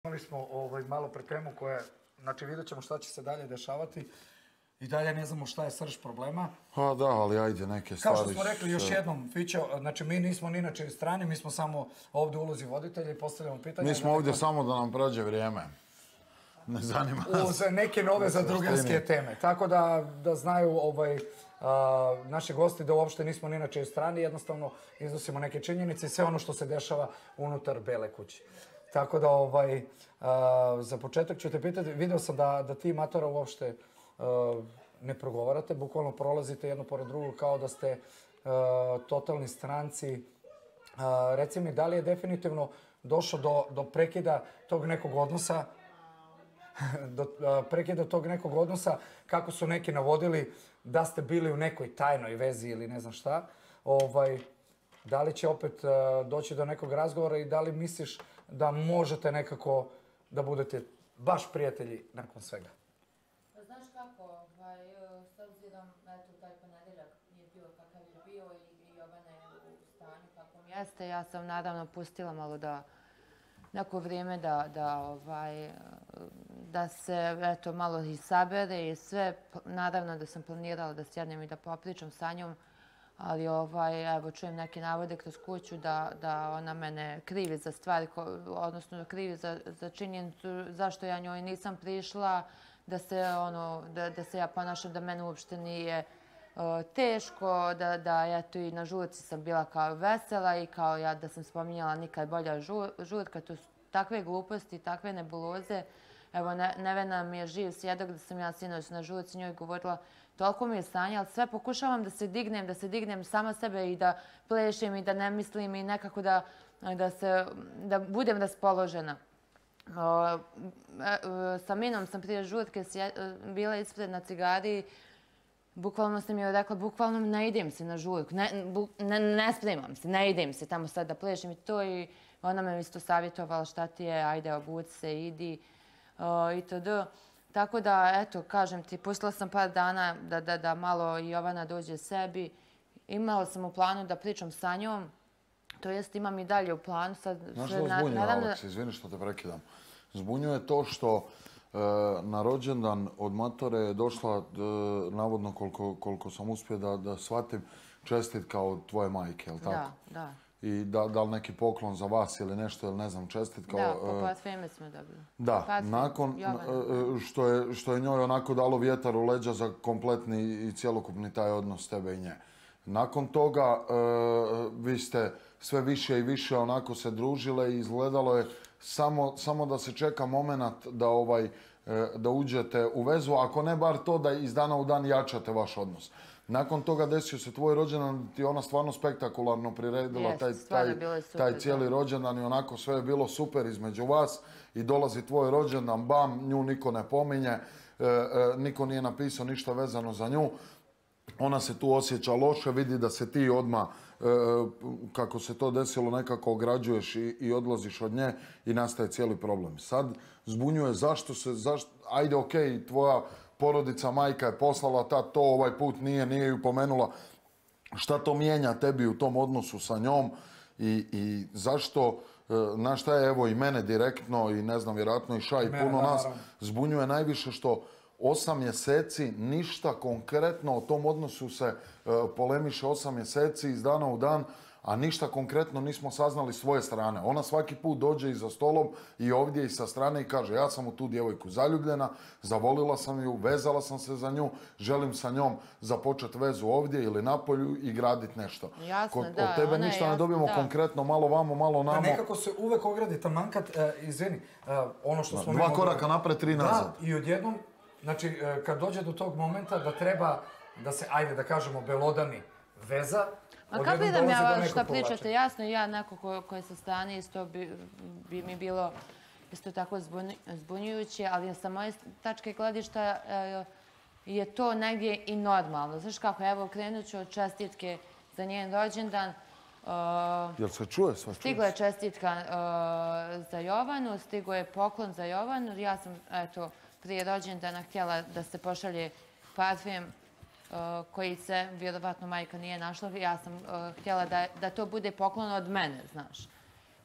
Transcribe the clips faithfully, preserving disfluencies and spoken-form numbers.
Imali smo ovaj, malo pre temu koja, znači vidjet ćemo šta će se dalje dešavati i dalje ne znamo šta je srž problema. Pa da, ali ajde neke stvari... Kao što smo rekli još jednom, Fićo, znači mi nismo ni na čijoj strani, mi smo samo ovdje u ulozi voditelja i postavljamo pitanje... Mi smo ovdje samo da nam prođe vrijeme. Ne zanima nas. Uz neke nove zadrugarske teme. Tako da, da znaju ovaj, a, naši gosti da uopšte nismo ni na čijoj strani, jednostavno iznosimo neke činjenice i sve ono što se dešava unutar Bele kuće. Tako da, ovaj, a, za početak ću te pitati, vidio sam da, da ti Matora uopšte a, ne progovarate, bukvalno prolazite jedno pored drugog kao da ste a, totalni stranci. A, reci mi, da li je definitivno došlo do, do prekida tog nekog odnosa, do prekida tog nekog odnosa, kako su neki navodili da ste bili u nekoj tajnoj vezi ili ne znam šta, ovaj, da li će opet uh, doći do nekog razgovora i da li misliš da možete nekako da budete baš prijatelji nakon svega? Znaš kako, ovaj, s obzirom, eto, taj ponedeljak nije bio kakav je bio i, i Jovana je u stanju kakvom jeste, ja sam naravno pustila malo da neko vrijeme da, da, ovaj, da se eto, malo i sabere i sve. Naravno da sam planirala da sjednem i da popričam sa njom, ali ovaj, evo, čujem neke navode kroz kuću da, da ona mene krivi za stvari, odnosno krivi za, za činjenicu zašto ja njoj nisam prišla, da se, ono, da, da se ja ponašam da mene uopšte nije uh, teško, da, da eto, i na žurci sam bila kao vesela i kao ja da sam spominjala nikad bolja žur, žurka. To su takve gluposti, takve nebuloze. Evo, ne, Nevena mi je živ svjedok da sam ja sinoć na žurci njoj govorila toliko mi je stanje, ali sve pokušavam da se dignem, da se dignem sama sebe i da plešem i da ne mislim i nekako da, da, se, da budem raspoložena. Uh, sa Minom sam prije žurke bila ispred na cigari. Bukvalno sam joj rekla, bukvalno ne idem se na žurku, ne, ne, ne spremam se, ne idem se tamo sad da plešem i to. I ona me isto savjetovala šta ti je, ajde obuci se, idi uh, itd. Tako da, eto, kažem ti, pustila sam par dana da, da, da malo Jovana dođe sebi. Imala sam u planu da pričam sa njom. To jest, imam i dalje u planu. Sad, znaš što zbunjuje, naravno... Aleks, izvini što te prekidam. Zbunjuje to što e, na rođendan od Matore je došla, e, navodno koliko, koliko sam uspio da, da shvatim, čestitka od tvoje majke, je li tako? Da, da. I da, da li neki poklon za vas ili nešto, ili ne znam, čestitka... Da, po parfeme smo dobili. Da, nakon što je, što je njoj onako dalo vjetar u leđa za kompletni i cjelokupni taj odnos tebe i nje. Nakon toga e, vi ste sve više i više onako se družile i izgledalo je samo, samo da se čeka moment da, ovaj, e, da uđete u vezu, ako ne bar to da iz dana u dan jačate vaš odnos. Nakon toga desio se tvoj rođendan, ti ona stvarno spektakularno priredila yes, taj, taj, super, taj cijeli rođendan i onako sve je bilo super između vas i dolazi tvoj rođendan, bam, nju niko ne pominje, e, e, niko nije napisao ništa vezano za nju. Ona se tu osjeća loše, vidi da se ti odmah, e, kako se to desilo, nekako ograđuješ i, i odlaziš od nje i nastaje cijeli problem. Sad zbunjuje zašto se, zašto, ajde okej, okay, tvoja porodica, majka je poslala ta, to ovaj put nije, nije ju pomenula. Šta to mijenja tebi u tom odnosu sa njom i, i zašto, e, na šta je, evo i mene direktno i ne znam, vjerojatno i Ša i puno nas zbunjuje najviše što osam mjeseci, ništa konkretno o tom odnosu se e, polemiše osam mjeseci iz dana u dan, a ništa konkretno nismo saznali s svoje strane. Ona svaki put dođe i za stolom i ovdje i sa strane i kaže ja sam u tu djevojku zaljubljena, zavolila sam ju, vezala sam se za nju, želim sa njom započeti vezu ovdje ili napolju i graditi nešto. Jasno, Kod, da. Od tebe ništa jasno, ne dobijemo da. konkretno, malo vamo, malo namo. Da, nekako se uvek ogradi taman kad, uh, izvini, uh, ono što smo... Dva mi koraka napred, tri nazad. Da, i odjednom, znači, kad dođe do tog momenta da treba da se, ajde da kažemo, belodani veza, a kako idem ja što pričate, jasno, ja neko ko, koji sa strane isto bi, bi mi bilo isto tako zbunjujuće, ali sa moje tačke gledišta je to negdje i normalno. Znaš kako, evo krenut ću od čestitke za njen rođendan. Uh, Jel se čuje sva? Stigla je čestitka uh, za Jovanu, stigo je poklon za Jovanu. Ja sam, eto, prije rođendana htjela da se pošalje parfem uh, koji se, vjerovatno majka nije našla. Ja sam uh, htjela da, da to bude poklon od mene, znaš.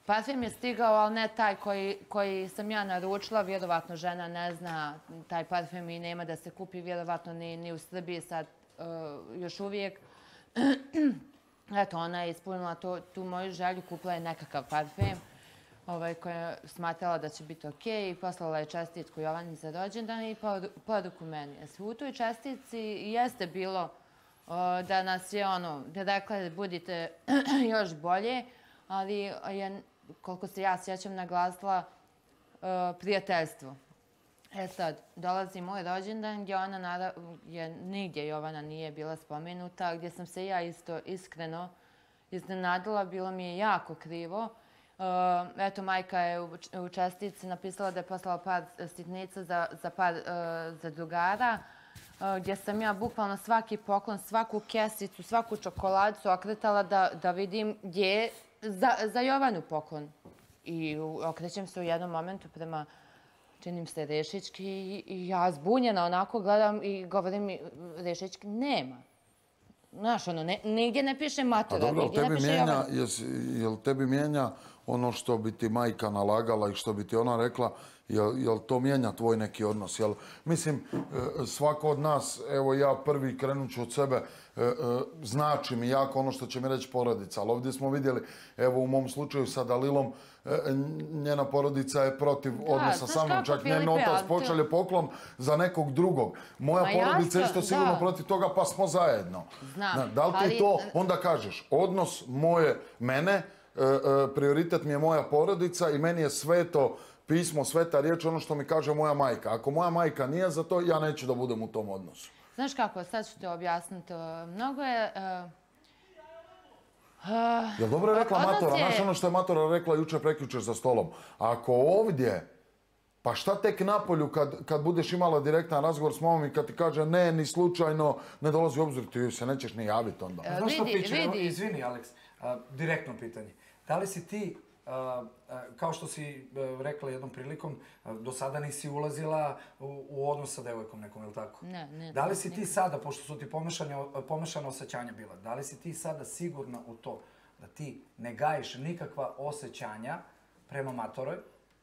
Parfem je stigao, ali ne taj koji sam ja naručila. Vjerovatno žena ne zna taj parfem i nema da se kupi. Vjerovatno ni u Srbiji sad još uvijek. Eto, ona je ispunila tu moju želju. Kupila je nekakav parfem koja je smatrala da će biti okej. Poslala je čestitku Jovani za rođendan i poruku meni. U toj čestitci jeste bilo da nas je ono, da rekla budite još bolje, ali je, koliko se ja sjećam, naglasila prijateljstvo. E sad, dolazi moj rođendan gdje ona, nigdje Jovana nije bila spomenuta, gdje sam se ja isto iskreno iznenadila, bilo mi je jako krivo. Eto, majka je u čestitci napisala da je poslala par sitnica za par zadrugara, gdje sam ja bukvalno svaki poklon, svaku kesicu, svaku čokoladicu okretala da vidim gdje je za Jovanu poklon. I okrećem se u jednom momentu prema, činim se, Rešićki i ja zbunjena onako gledam i govorim mi, Rešićki nema. Znaš, ono, nigdje ne piše matura, nigdje ne piše Jovana. Jel tebi mijenja ono što bi ti majka nalagala i što bi ti ona rekla, jel to mijenja tvoj neki odnos? Mislim, svako od nas, evo ja prvi krenut ću od sebe, znači mi jako ono što će mi reći porodica, ali ovdje smo vidjeli, evo u mom slučaju sa Dalilom, njena porodica je protiv odnosa sa mnom, čak njen otac pošalje poklon za nekog drugog. Moja porodica je isto sigurno protiv toga, pa smo zajedno. Da li ti to onda kažeš, odnos moje, mene, prioritet mi je moja porodica i meni je sveto pismo, sveta riječ, ono što mi kaže moja majka. Ako moja majka nije za to, ja neću da budem u tom odnosu. Znaš kako, sad ću te objasniti. Mnogo je... Jel dobro je rekla Matora? Znaš ono što je Matora rekla jučer prekjučer za stolom? Ako ovdje, pa šta tek napolju kad budeš imala direktan razgovor s momom i kad ti kaže ne, ni slučajno, ne dolazi u obzir, ti se nećeš ni javiti onda. Znaš što piće? Izvini, Aleks, direktno pitanje. Da li si ti, kao što si rekla jednom prilikom, do sada nisi ulazila u odnos sa devojkom nekom, je li tako? Ne, ne. Da li si ti sada, pošto su ti pomešana osjećanja bila, da li si ti sada sigurna u to da ti ne gajiš nikakva osjećanja prema Matoroj?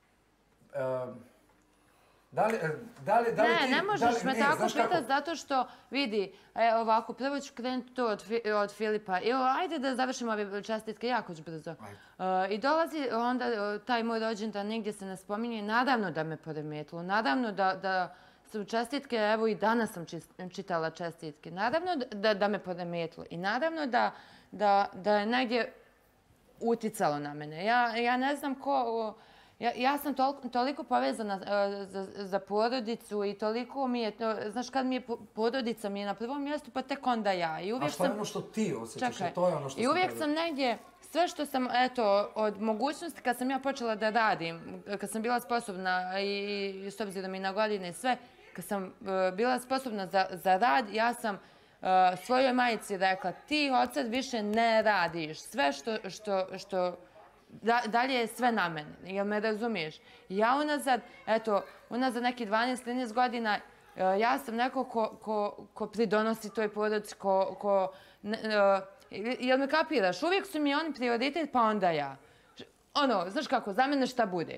Ne, ne možeš me tako pitati zato što, vidi, ovako, prvo ću krenuti to od Filipa. Ajde da završimo ove čestitke jako ću brzo. I dolazi onda taj moj rođendan, nigdje se ne spominje, naravno da me poremetilo, naravno da su čestitke, evo i danas sam čitala čestitke, naravno da me poremetilo i naravno da je negdje uticalo na mene. Ja ne znam ko... Ja sam toliko povezana za porodicu i toliko mi je, znaš, kad mi je porodica mi je na prvom mjestu, pa tek onda ja. A što je ono što ti osjećaš? To je ono što sam... I uvijek sam negdje, sve što sam, eto, od mogućnosti kad sam ja počela da radim, kad sam bila sposobna i s obzirom i na godine i sve, kad sam bila sposobna za rad, ja sam svojoj majici rekla, ti od sad više ne radiš. Sve što... Dalje je sve na mene, jel me razumiješ? Ja unazad, eto, unazad nekih dvanaest trinaest godina, ja sam neko ko pridonosi toj porodici, ko... Jel me kapiraš? Uvijek su mi oni prioritet, pa onda ja. Ono, znaš kako, za mene šta bude.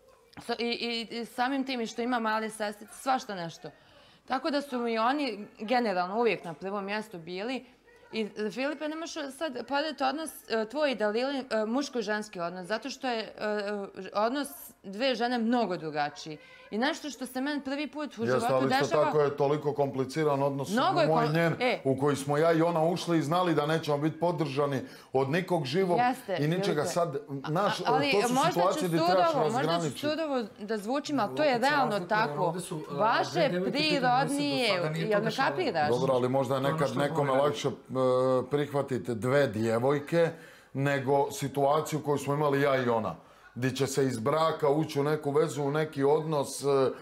I samim tim i što ima male sestrice, svašta nešto. Tako da su mi oni generalno uvijek na prvom mjestu bili. I Filipe, nemaš sad podati odnos tvoj i Dalili, muško i ženski odnos, zato što je odnos dve žene mnogo drugačiji. I nešto što se meni prvi put u životu dešava... Jeste, ali isto tako je toliko kompliciran odnos moj i njen, u koji smo ja i ona ušli i znali da nećemo biti podržani od nikog živog i ničega. Sad, znaš, to su situacije gdje trebaš razgraničiti. Možda ću surovo da zvučim, ali to je realno tako. Vaše prirodnije, jel me kapiraš? Dobro, ali možda je nekad nekome lakše prihvatiti dve djevojke nego situaciju koju smo imali ja i ona. Gdje će se iz braka ući u neku vezu, u neki odnos.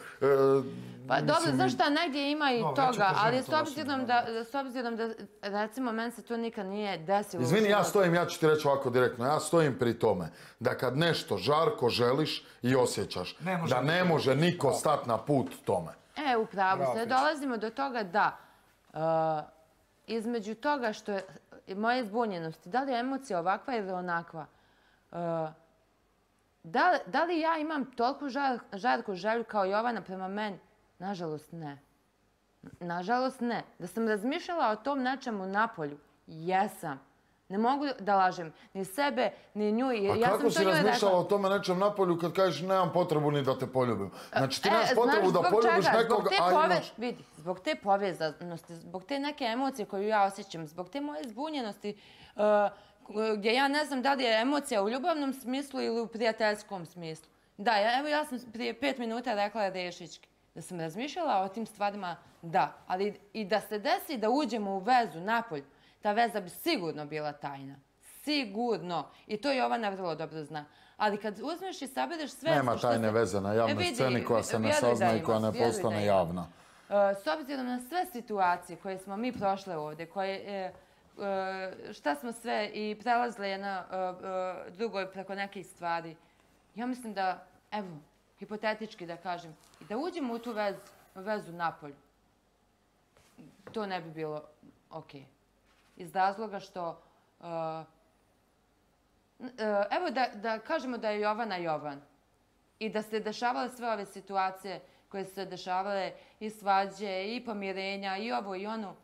Pa dobro, znaš šta, negdje ima i toga, ali s obzirom da, recimo, meni se to nikad nije desilo. Izvini, ja stojim, ja ću ti reći ovako direktno, ja stojim pri tome da kad nešto žarko želiš i osjećaš, da ne može niko stati na put tome. E, upravo se, dolazimo do toga da između toga što je moje zbunjenosti, da li je emocija ovakva ili onakva, Da, da li ja imam toliko žar, žarku želju kao Jovana prema meni? Nažalost ne. Nažalost ne. Da sam razmišljala o tom nečemu napolju, jesam. Ne mogu da lažem ni sebe, ni nju. A ja kako si razmišljala o tome nečem napolju kad kažeš nemam potrebu ni da te poljubim? Znači ti nemaš e, potrebu znaš, da poljubiš čega? Nekog, a pove... imaš... Vidi, zbog te povezanosti, zbog te neke emocije koju ja osjećam, zbog te moje zbunjenosti, uh, gdje ja ne znam da li je emocija u ljubavnom smislu ili u prijateljskom smislu. Da, ja, evo ja sam prije pet minuta rekla Rešićki. Da sam razmišljala o tim stvarima, da. Ali i da se desi da uđemo u vezu napolj, ta veza bi sigurno bila tajna. Sigurno. I to Jovana vrlo dobro zna. Ali kad uzmeš i sabereš sve... Nema tajne se... veze na javnoj e, sceni koja se ne sazna i koja ne postane javna. Uh, s obzirom na sve situacije koje smo mi prošle ovdje, koje... Uh, šta smo sve i prelazile jedna uh, uh, drugoj preko nekih stvari. Ja mislim da, evo, hipotetički da kažem, i da uđemo u tu vez, vezu napolju, to ne bi bilo okej. Iz razloga što, uh, uh, evo da, da kažemo da je Jovana Jovan i da se dešavale sve ove situacije koje su se dešavale i svađe, i pomirenja, i ovo i ono,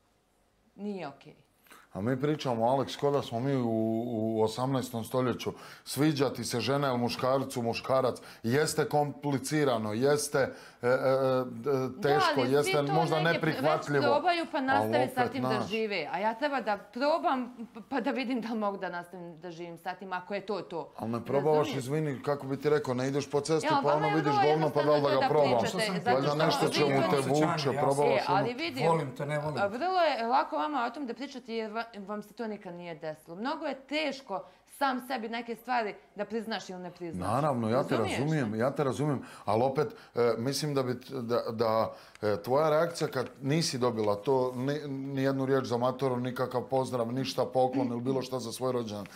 nije okej. A mi pričamo, Aleks, ko da smo mi u, u osamnaestom stoljeću. Sviđati se žena ili muškarcu, muškarac. Jeste komplicirano, jeste e, e, teško, da, jeste možda neprihvatljivo. Već probaju pa nastave sa tim da žive. A ja treba da probam pa da vidim da mogu da nastavim da živim sa tim, ako je to to. Ali ne probavaš, izvini, kako bi ti rekao, ne ideš po cesti ja, pa ono vidiš govno pa da li da ga probam. Valjda nešto će mu te vuče, probavaš ono. Ali vidi, volim te, ne volim. Vrlo je lako vama o tom da pričate jer vam se to nikad nije desilo. Mnogo je teško sam sebi neke stvari da priznaš ili ne priznaš. Naravno, ja te razumijem, ja te razumijem, ali opet e, mislim da bi da, da e, tvoja reakcija kad nisi dobila to, ni, ni jednu riječ za Matoru, nikakav pozdrav, ništa poklon ili bilo šta za svoj rođendan,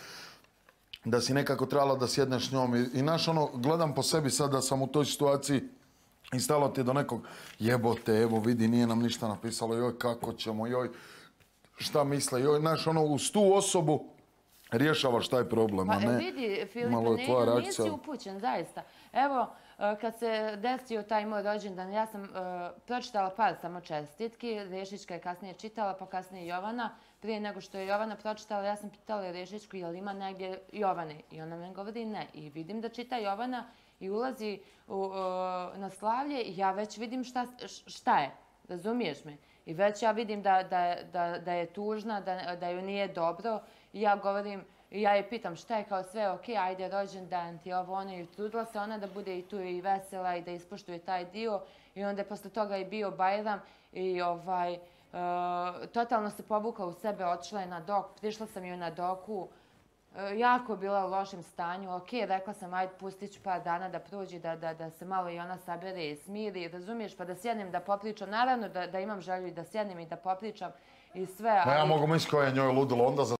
da si nekako trebala da sjedneš s njom i, i naš ono, gledam po sebi sad da sam u toj situaciji i stalo ti do nekog jebote, evo vidi, nije nam ništa napisalo, joj kako ćemo, joj šta misle, joj, znaš, ono, uz tu osobu rješavaš taj problem, a ne... Pa vidi, Filipe, nisi upućen, zaista. Evo, kad se desio taj moj rođendan, ja sam uh, pročitala par samo čestitki, Rešićka je kasnije čitala, pa kasnije Jovana. Prije nego što je Jovana pročitala, ja sam pitala Rešićku, je li ima negdje Jovane? I ona me govori ne. I vidim da čita Jovana i ulazi u, uh, na slavlje i ja već vidim šta, šta je, razumiješ me? I već ja vidim da, da, da, da je tužna, da, da joj nije dobro. I ja govorim, ja je pitam šta je kao sve, ok, ajde rođendan ti ovo ono. I trudila se ona da bude i tu i vesela i da ispoštuje taj dio. I onda je posle toga i bio Bajram i ovaj, uh, totalno se povukla u sebe, otišla je na dok, prišla sam joj na doku. Uh, jako je bila u lošem stanju, ok, rekla sam ajde pustit ću par dana da prođe, da, da, da se malo i ona sabere i smiri, razumiješ, pa da sjednem da popričam. Naravno da, da imam želju i da sjednem i da popričam i sve. Ali... Ja mogu misliti koja je njoj ludilo onda za